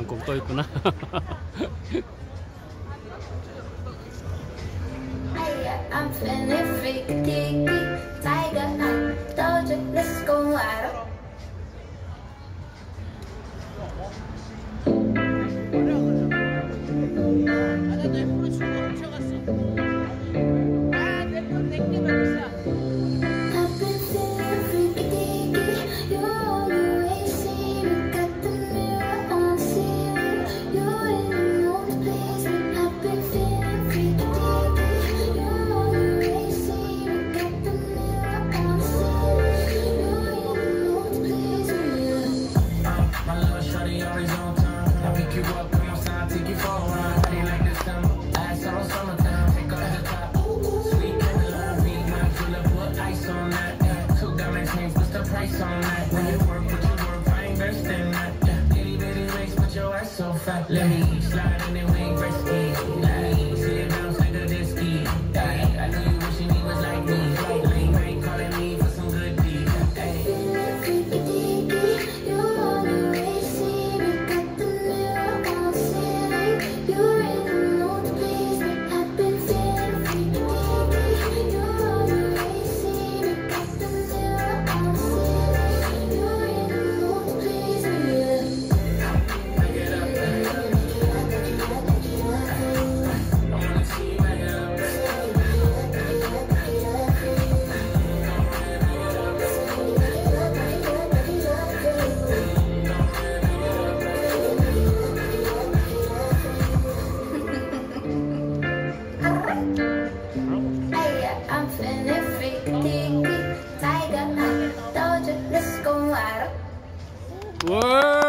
꼭 또 있구나. I'm feeling freaky, Deaky, tiger, I told you, let's go out. Let me slide in and wing risky. See it bounce like a Deaky. I know you wishing he was like me. Late night calling me for some good deeds. You always see me, got the mirror on ceiling. You really know to please me. I've been feeling freaky. You always see me, got the mirror on ceiling. You really know to please me. I'm feeling freaky, tiger, I told you, let's go out. 와.